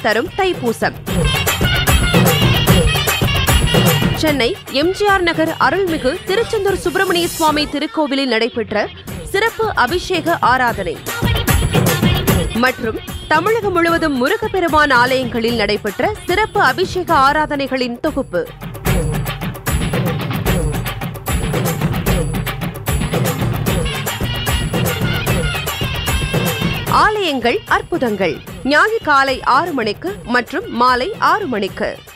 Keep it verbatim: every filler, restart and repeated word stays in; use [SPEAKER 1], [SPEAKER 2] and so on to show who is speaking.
[SPEAKER 1] தரும் தைப்பூசம். சென்னை எம்ஜிஆர் நகர் அருள்மிகு திருச்செந்தூர் சுப்பிரமணிய சுவாமி திருக்கோவிலில் நடைபெற்ற சிறப்பு அபிஷேக ஆராதனை மற்றும் தமிழகம் முழுவதும் முருகப்பெருமான் ஆலயங்களில் நடைபெற்ற சிறப்பு அபிஷேக ஆராதனைகளின் தொகுப்பு. ஆலயங்கள் அற்புதங்கள் ஞாயிறு காலை ஆறு மணிக்கு மற்றும் மாலை ஆறு மணிக்கு.